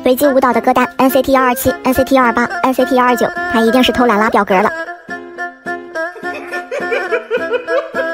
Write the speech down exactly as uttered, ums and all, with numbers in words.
随机舞蹈的歌单 N C T 幺二七、N C T 幺二八、N C T 幺二九，他一定是偷懒拉表格了。